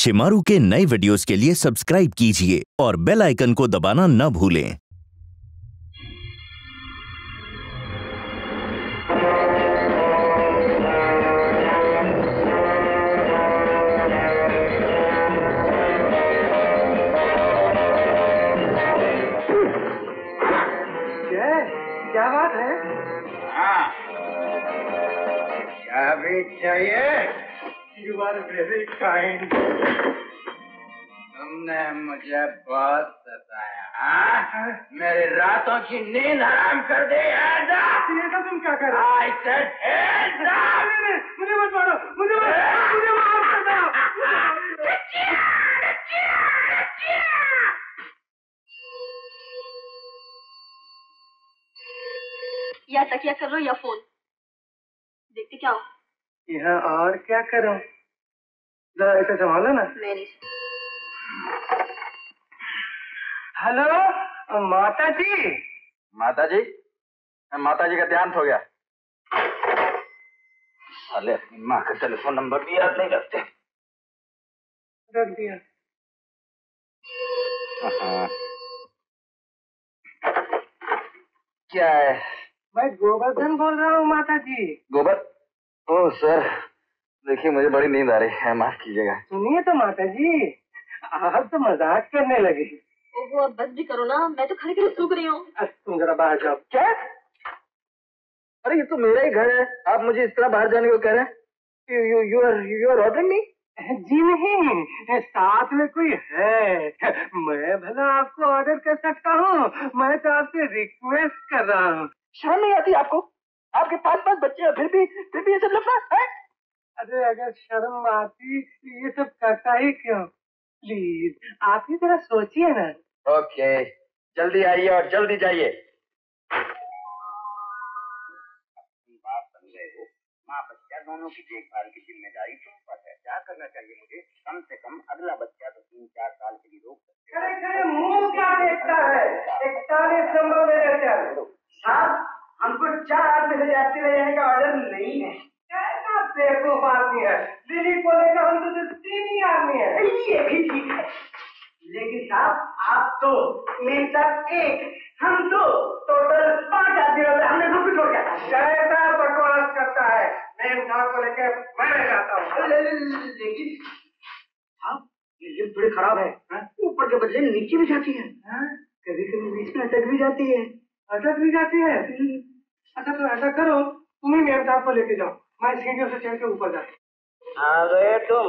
शिमारू के नए वीडियोस के लिए सब्सक्राइब कीजिए और बेल आइकन को दबाना न भूलें। क्या बात है? हाँ, क्या भी चाहिए? You are very kind. तुमने मुझे बहुत सताया, हाँ? मेरी रातों की नींद हराम कर दी है। ये तो तुम क्या कर रहे हो? I said hands up! मुझे मत मारो, मुझे माफ कर दो। या तकिया कर लो या फोन देखते क्या हो। यहाँ और क्या करूं? जरा इसे संभालो ना। मेरी हेलो माता जी। माता जी? माता जी का ध्यान हो गया। अरे अपनी माँ का टेलीफोन नंबर भी याद नहीं रखते। रख दिया। क्या है? मैं गोवर्धन बोल रहा हूँ माता जी। गोबर? ओह सर, देखिए मुझे बड़ी नींद आ रही है, माफ कीजिएगा। सुनिए तो माता जी, आप तो मजाक करने लगे। ओहो अब बस भी करो ना, मैं तो खड़े खड़े सूख रही हूँ। तुम जरा बाहर जाओ। क्या? अरे ये तो मेरा ही घर है, आप मुझे इस तरह बाहर जाने को कह रहे हैं? You are ordering me? जी नहीं, साथ में कोई है। मैं भला आपको ऑर्डर कर सकता हूँ, मैं तो आपसे रिक्वेस्ट कर रहा हूँ। शर्म नहीं आती आपको? आपके 5 बच्चे हैं, फिर भी ये सब लफड़ा है? अरे अगर शर्म आती ये सब करता ही क्यों? प्लीज आप ही जरा सोचिए ना। ओके, जल्दी आइए और जल्दी जाइए। बाप बन गए हो, माँ बच्चा दोनों की देखभाल की जिम्मेदारी तुम पर है। क्या करना चाहिए मुझे? कम से कम अगला बच्चा तो 3-4 साल के लिए रोक सकते हैं। खड़े मुंह क्या देखता है? 41 नंबर में रहते साहब, हमको 4 आदमी से जाती ले जाने का ऑर्डर नहीं है। कैसा बेवकूफ आदमी है? दिल्ली को लेकर हम तो 3 ही आदमी है। ये भी ठीक है, लेकिन साहब आप तो मेरे साथ 1, हम 2, टोटल 5 आदमी होते। हमने ग्रुप छोड़ दिया। कैसा बकवास करता है? मैं साहब को लेकर मैं जाता हूँ। लेकिन साहब ये लिफ्ट बड़ी खराब है, ऊपर के बदले नीचे भी जाती है। कभी कभी बीच में अटक भी जाती है। अटक भी जाती है? अच्छा तो ऐसा करो, तुम ही मेम साहब को लेके जाओ, मैं सीढ़ियों से चढ़ के ऊपर जाता। आ गए तुम?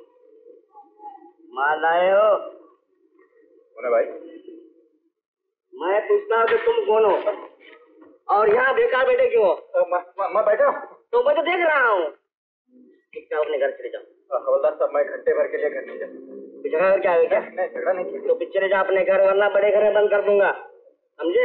माल आए हो? बोले भाई, मैं पूछता हूँ कि तुम कौन हो और यहाँ बेकार बैठे क्यों हो? मैं बैठा हूँ तो मैं तो देख रहा हूँ। ठीक है, अपने घर चले जाओ। हवलदार साहब, मैं घंटे भर के लिए घर नहीं जाऊँ। झगड़ा कर क्या है क्या? नहीं, झगड़ा नहीं किया। तो पिछले चले जा अपने घर, वरना बड़े घर में बंद कर दूंगा, समझे?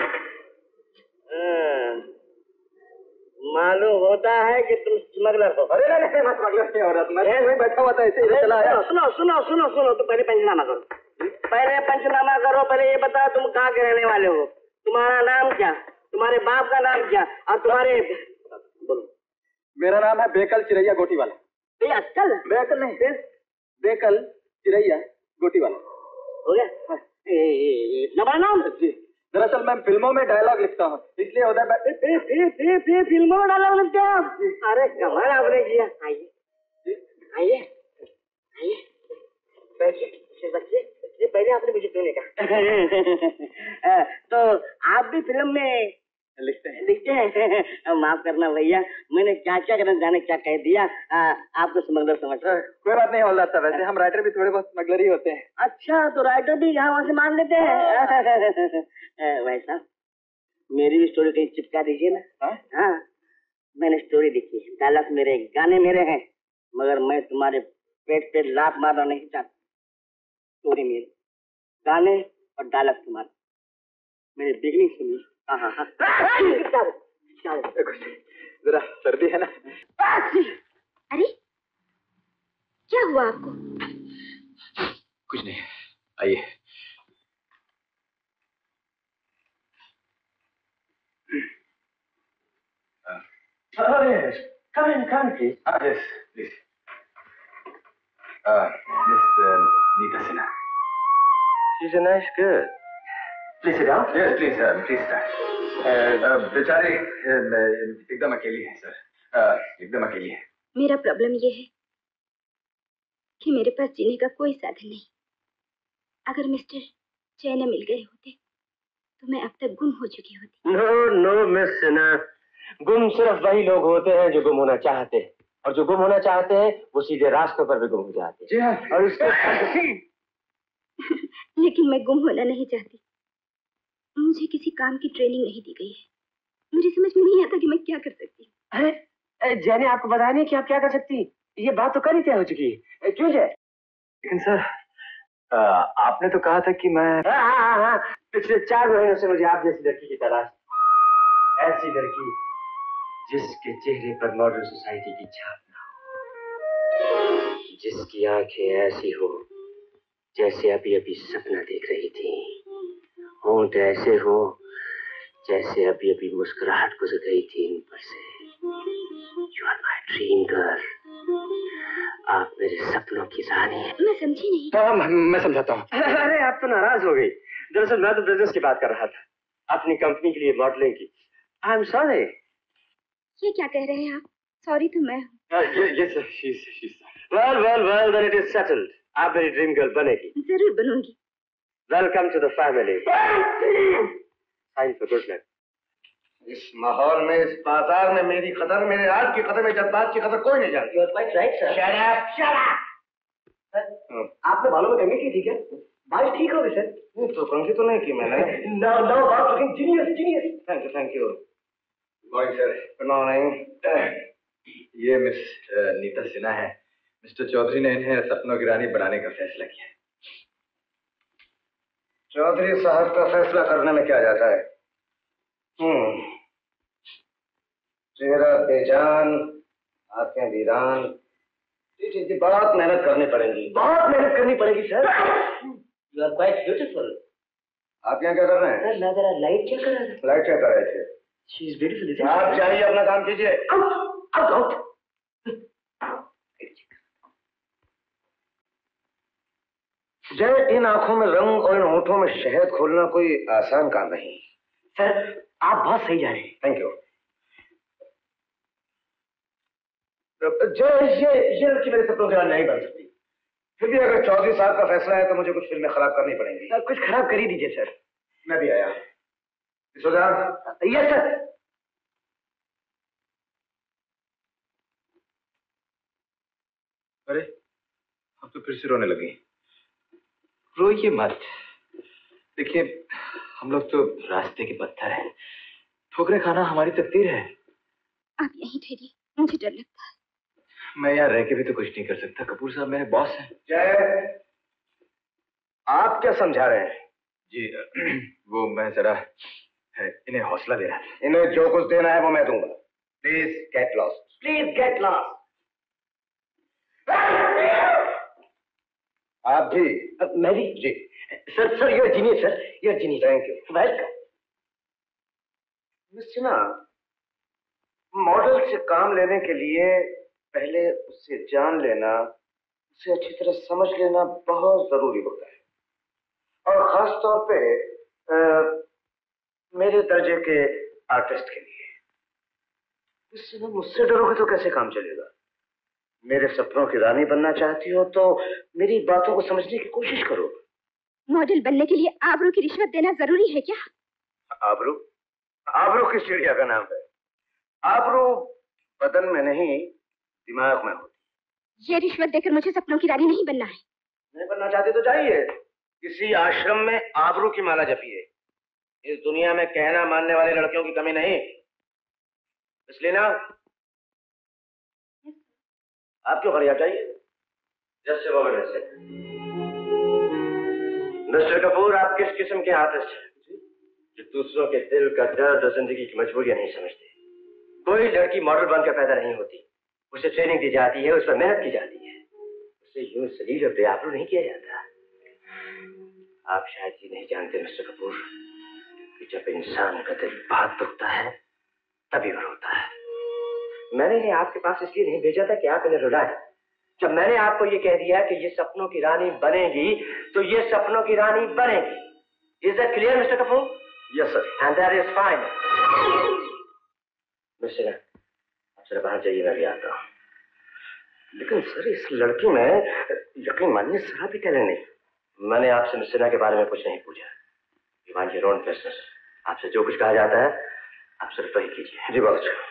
मालूम होता है कि तुम स्मगलर हो। अरे नहीं, मैं स्मगलर नहीं हो रहा, मैं वही बैठा हुआ था, ऐसे ही चला आया। सुनो, तो पहले पंचनामा करो। पहले ये बताओ तुम कहाँ के रहने वाले हो? तुम्हारा नाम क्या, तुम्हारे बाप का नाम क्या, और तुम्हारे बोलो। मेरा नाम है बेकल चिरैया गोटी वाला। अक्कल? बेकल नहीं, बेकल चिरैया गोटी वाला। हो गया? इतना बड़ा नाम? जी, दरअसल मैं फिल्मों में डायलॉग लिखता हूँ, इसलिए उधर फिल्मों में डायलॉग लिखते हो? अरे कमाल आपने किया। आइए बच्चे, पहले आपने मुझे क्यों नहीं कहा? तो आप भी फिल्म में लिखते हैं? माफ करना भैया, मैंने क्या करना जाने क्या कह दिया, आपको स्मगलर समझ। कोई बात नहीं हवलदार साहब, वैसे हम राइटर भी थोड़े बहुत स्मगलर ही होते हैं। अच्छा, तो राइटर भी यहाँ वहाँ से मान लेते हैं? वैसा मेरी भी स्टोरी कहीं चिपका दीजिए ना। हाँ, मैंने स्टोरी लिखी है, डायलॉग मेरे, गाने मेरे हैं, मगर मैं तुम्हारे पेट पे लात मारना नहीं चाहता। स्टोरी मेरी, गाने और डायलॉग तुम्हारे। मेरी बिगनिंग सुनिए। हाँ, जरा सर्दी है ना। अरे क्या हुआ आपको? कुछ नहीं, आइए। Oh yes, come in, please. Yes, please. Miss Neeta Sinha. She's a nice girl. Please sit down. Yes, please start. बेचारी एकदम अकेली है सर, एकदम अकेली है। मेरा प्रॉब्लम ये है कि मेरे पास जीने का कोई साधन नहीं। अगर मिस्टर चैन मिल गए होते तो मैं अब तक गुम हो चुकी होती। नो मिस सिन्हा, गुम सिर्फ वही लोग होते हैं जो गुम होना चाहते हैं, और जो गुम होना चाहते हैं वो सीधे रास्तों पर भी गुम हो जाते हैं। जी हाँ। और उसके लेकिन मैं गुम होना नहीं चाहती। मुझे किसी काम की ट्रेनिंग नहीं दी गई है। मुझे समझ में नहीं आता कि मैं क्या कर सकती हूँ। अरे जय ने आपको बताया नहीं कि आप क्या कर सकती? ये बात तो कर ही तय हो चुकी है। क्यों जय? लेकिन सर आपने तो कहा था कि मैं हाँ, पिछले 4 महीनों से मुझे आप जैसी लड़की की तलाश। ऐसी लड़की जिसके चेहरे पर मॉडर्न सोसाइटी की छाप ना हो, जिसकी आंखें ऐसी हो जैसे अभी अभी सपना देख रही थी, होंठ ऐसे हो जैसे अभी अभी मुस्कुराहट गुजर गई थी इन पर से। You are my dream girl, आप मेरे सपनों की रानी हैं। मैं समझी नहीं। हाँ, मैं समझाता हूँ। अरे आप तो नाराज हो गई। दरअसल मैं तो बिजनेस की बात कर रहा था, अपनी कंपनी के लिए मॉडलिंग की। I am sorry. ये क्या कह रहे हैं आप? सॉरी तो मैं हूँ। Yes, sir. She's Well, then it is settled. आप मेरी ड्रीम गर्ल बनेगी। जरूर बनूंगी। Welcome to the family. Sign for good luck. इस माहौल में, इस बाजार में मेरी कदर, मेरे आर्ट की कदर, मेरे जज्बात की कदर कोई नहीं जानता। You are quite right sir. Shut up! आपने बालों में कंघी की थी क्या? बाल ठीक हो गए सर? तो कंघी तो नहीं की मैंने। No, बाल looking genius. Thank you. Good morning sir. Good morning. ये मिस नीता सिन्हा है। मिस्टर चौधरी ने इन्हें सपनों की रानी बनाने का फैसला किया है। चौधरी साहब का फैसला करने में क्या जाता है? चेहरा बेजान, आंखें वीरान। जी, बहुत मेहनत करनी पड़ेगी। बहुत मेहनत करनी पड़ेगी sir. You are quite beautiful. आप यहाँ क्या कर रहे हैं? मैं जरा लाइट चेक कर रहा था। लाइट चेक कर रहे थे। She is beautiful. आप जाइए, अपना काम कीजिए। आउट। जय, इन आंखों में रंग और इन होठों में शहद खोलना कोई आसान काम नहीं। सर आप बहुत सही जा रहे हैं। Thank you. जय, ये लड़की मेरे सपनों की रानी नहीं बन सकती। फिर भी अगर चौधरी साहब का फैसला है तो मुझे कुछ फिल्में खराब करनी पड़ेंगी। कुछ खराब कर ही दीजिए सर। मैं भी आया। Yes sir. अरे अब तो फिर से रोने लगी। रोइए मत। देखिए हम लोग तो रास्ते के पत्थर हैं, ठोकरें खाना हमारी तकदीर है। आप यहीं ठहरिए, मुझे डर लगता है। मैं यहाँ रह के भी तो कुछ नहीं कर सकता। कपूर साहब मेरे बॉस हैं। जय, आप क्या समझा रहे हैं? जी वो मैं जरा इन्हें हौसला दे रहा था। इन्हें जो कुछ देना है वो मैं दूंगा। Please get lost. Please get lost. आप भी? मैं भी जी। Sir you are genius sir, you are genius. Thank you. Welcome. Miss Sinha, model से काम लेने के लिए पहले उससे जान लेना, उसे अच्छी तरह समझ लेना बहुत जरूरी होता है, और खास तौर पे मेरे दर्जे के आर्टिस्ट के लिए। मिस सिन्हा, मुझसे डरोगे तो कैसे काम चलेगा? मेरे सपनों की रानी बनना चाहती हो तो मेरी बातों को समझने की कोशिश करो। मॉडल बनने के लिए आबरू की रिश्वत देना जरूरी है क्या? आबरू? आबरू किस चिड़िया का नाम है? आबरू बदन में नहीं, दिमाग में होती। ये रिश्वत देकर मुझे सपनों की रानी नहीं बनना है। नहीं बनना चाहते तो जाइए, किसी आश्रम में आबरू की माला जपिए। इस दुनिया में कहना मानने वाली लड़कियों की कमी नहीं। इसलिए ना, आप क्यों खड़ी? आप जाइए। जैसे वो वैसे। मिस्टर कपूर, आप किस किस्म के आर्टिस्ट हैं जो दूसरों के दिल का दर्द और जिंदगी की मजबूरियां नहीं समझते? कोई लड़की मॉडल बनकर पैदा नहीं होती, उसे ट्रेनिंग दी जाती है, उस पर मेहनत की जाती है, उसे यूं सलील और बेआबरू नहीं किया जाता। आप शायद ये नहीं जानते मिस्टर कपूर कि जब इंसान का दिल बहुत दुखता है तभी वो रोता है। मैंने इन्हें आपके पास इसलिए नहीं भेजा था कि आप इन्हें रुलाएं, जब मैंने आपको ये कह दिया कि ये सपनों की रानी बनेगी, तो ये सपनों की रानी बनेगी। Is that clear mister Kapoor? Yes sir. And that is fine. Mister, अब सर बाहर जाइए, मैं भी आता हूँ। लेकिन सर इस लड़की में यकीन मानिए जरा भी टैलेंट नहीं। मैंने आपसे मिस सिन्हा के बारे में कुछ नहीं पूछा। You mind your own business. आपसे जो कुछ कहा जाता है आप सिर्फ वही कीजिए। जी बहुत अच्छा।